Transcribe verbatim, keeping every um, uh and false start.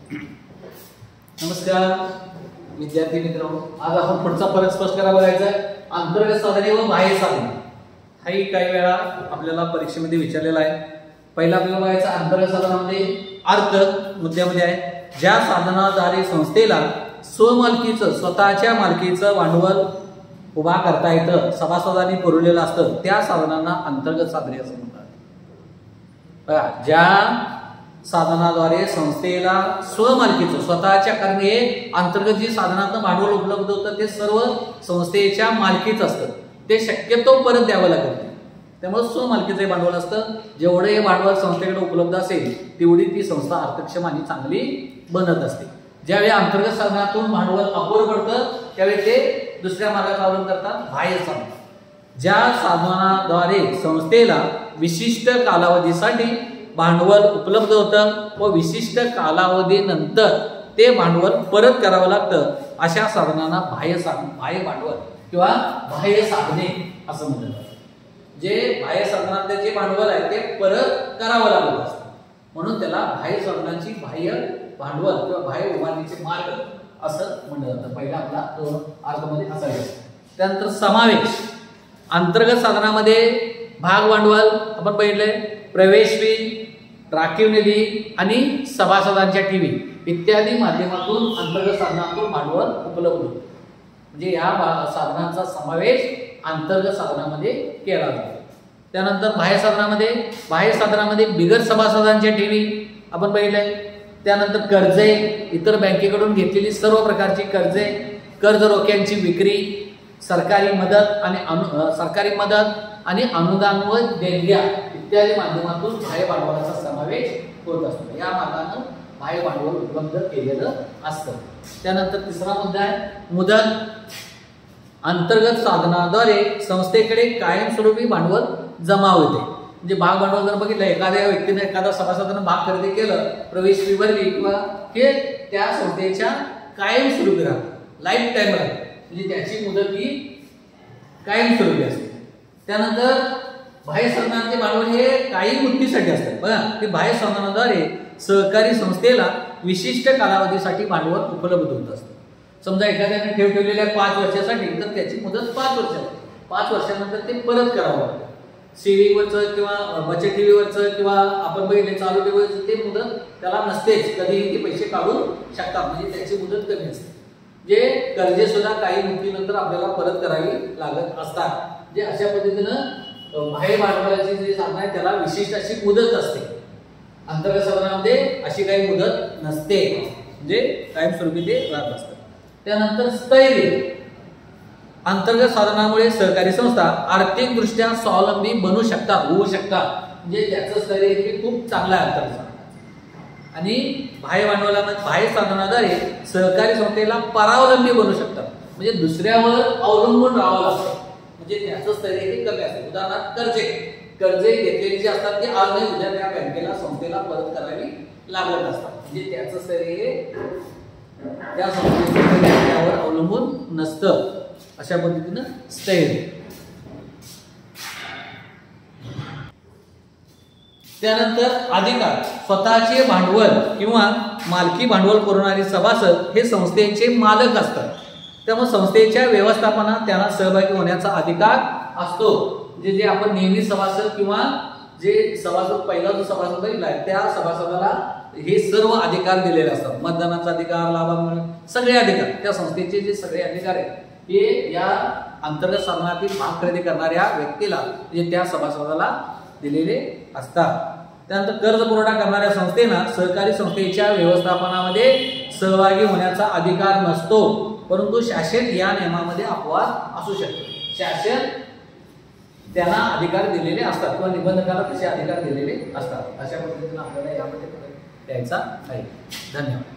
नमस्कार विद्यार्थी मित्रांनो, आज आपण पुढचा फरक स्पष्ट करा बघायचा आहे. अंतर्गत साधने व बाह्य साधने हाही काही वेळा आपल्याला परीक्षेमध्ये विचारलेला आहे. पहिला आपल्याला बघायचा अंतर्गत साधनामध्ये अर्थ मुद्द्यामध्ये आहे. ज्या साधनाद्वारे संस्थेला स्वमालकीचं स्वतःच्या मालकीचं भांडवल उभा करता येतं, सभासदांनी पुरवलेलं असतं, त्या साधनांना अंतर्गत साधने असं म्हणतात. बघा, ज्या साधनाद्वारे संस्थेला स्वमालकीचं स्वतःच्या कारण हे अंतर्गत जी साधनांचं भांडवल उपलब्ध होतं ते सर्व संस्थेच्या मालकीच असतं. ते शक्यतो परत द्यावं लागत. त्यामुळे स्वमालकीचं भांडवल असतं. जेवढं हे भांडवल संस्थेकडे उपलब्ध असेल तेवढी ती संस्था अर्थक्षम आणि चांगली बनत असते. ज्यावेळी अंतर्गत साधनातून भांडवल अपुरं पडतं त्यावेळी ते दुसऱ्या मार्गाचा अवलंब करतात, बाह्य साधन. ज्या साधनाद्वारे संस्थेला विशिष्ट कालावधीसाठी भांडवल उपलब्ध होतं व विशिष्ट कालावधीनंतर ते भांडवल परत करावं लागतं, अशा साधनांना बाह्य साधन बाह्य भांडवल किंवा बाह्य साधने असं म्हणतात. जे बाह्य साधनांचे जे भांडवल आहे ते परत करावं लागत असतं, म्हणून त्याला बाह्य साधनांची बाह्य भांडवल किंवा बाह्य उभारणीचे मार्ग असं म्हटलं जातं. पहिला आपला तो अर्थमध्ये असायचा. त्यानंतर समावेश. अंतर्गत साधनामध्ये भाग भांडवल आपण बघितले, प्रवेश फी, राखीव निधी आणि सभासदांच्या ठेवी इत्यादी माध्यमातून अंतर्गत साधनातून भांडवल उपलब्ध होतं. म्हणजे या साधनांचा समावेश अंतर्गत साधनामध्ये केला जातो. त्यानंतर बाह्य साधनामध्ये बाह्य साधनामध्ये बिगर सभासदांच्या ठेवी आपण बघितले. त्यानंतर कर्जे, इतर बँकेकडून घेतलेली सर्व प्रकारची कर्जे, कर्ज रोख्यांची विक्री, सरकारी मदत आणि अनु सरकारी मदत आणि अनुदान व देणग्या इत्यादी माध्यमातून बाह्य भांडवलाचा समावेश होत असतो. या मार्गाने बाह्य भांडवल उपलब्ध केलेलं असतं. त्यानंतर तिसरा मुद्दा आहे मुदत. अंतर्गत साधनाद्वारे संस्थेकडे कायमस्वरूपी भांडवल जमा होते. म्हणजे भाग भांडवल जर बघितलं, एखाद्या व्यक्तीने एखादा सभासदानं भाग खरेदी केलं, प्रवेश फी भरली किंवा हे त्या संस्थेच्या कायमस्वरूपी राहतं, लाईफ टाईम राहतं. म्हणजे त्याची मुदत ही कायमस्वरूपी असते. त्यानंतर बाह्य साधनांचे भांडवल हे काही मुदतीसाठी असतात. बघा, ते बाह्य साधनाद्वारे सहकारी संस्थेला विशिष्ट कालावधीसाठी भांडवल उपलब्ध होत असतं. समजा एखाद्याने ठेव ठेवलेल्या पाच वर्षासाठी, तर त्याची मुदत पाच वर्षाची. पाच वर्षानंतर ते परत करावं लागतं. सेविंगवरचं किंवा बचत ठेवीवरचं किंवा आपण बघितले चालू ठेवीवरचं ते मुदत त्याला नसतेच, कधीही ते पैसे काढू शकतात. म्हणजे त्याची मुदत कमी असते. जे कर्जे सुद्धा काही मुदतीनंतर आपल्याला परत करावी लागत असतात. जे अशा पद्धतीनं बाह्य भांडवलाची जी साधन आहे त्याला विशिष्ट अशी मुदत असते. अंतर्गत साधनामध्ये अशी काही मुदत नसते, म्हणजे कायमस्वरूपी ते राहत असतात. त्यानंतर स्थैर्य. अंतर्गत साधनामुळे सहकारी संस्था आर्थिकदृष्ट्या स्वावलंबी बनू शकतात, होऊ शकतात. म्हणजे त्याचं स्थैर्य हे खूप चांगलं आहे अंतर्गत साधन. आणि बाह्य भांडवलामध्ये बाह्य साधनाद्वारे सहकारी संस्थेला परावलंबी बनू शकतात. म्हणजे दुसऱ्यावर अवलंबून राहावं लागतं. म्हणजे त्याचं स्थैर्य हे कमी असतं. उदाहरणार्थ कर्जे कर्जे घेतलेली जी असतात ती आज नाही उद्या त्या बँकेला संस्थेला परत करावी लागत असतात. म्हणजे त्याचं स्थैर्य हे त्या संस्थेवर अवलंबून नसतं. अशा पद्धतीनं स्थैर्य. त्यानंतर अधिकार. स्वतःचे भांडवल किंवा मालकी भांडवल पुरवणारे सभासद हे संस्थेचे मालक असतात. त्यामुळे संस्थेच्या व्यवस्थापनात त्यांना सहभागी होण्याचा अधिकार असतो. जे जे आपण नेहमी सभासद किंवा जे सभासद पहिला जो सभासद आहे त्या सभासदाला हे सर्व अधिकार दिलेले असतात. मतदानाचा अधिकार, लाभांश, सगळे अधिकार त्या संस्थेचे जे सगळे अधिकार आहेत हे या अंतर्गत साधनातील भाग खरेदी करणाऱ्या व्यक्तीला म्हणजे त्या सभासदाला दिलेले असतात. त्यानंतर कर्ज पुरवठा करणाऱ्या संस्थेना सहकारी संस्थेच्या व्यवस्थापनामध्ये सहभागी होण्याचा अधिकार नसतो, परंतु शासन या नियमामध्ये अपवाद असू शकतो. शासन त्यांना अधिकार दिलेले असतात किंवा निबंधकाला तसे अधिकार दिलेले असतात. अशा पद्धतीने आपल्याला यामध्ये द्यायचा आहे. धन्यवाद.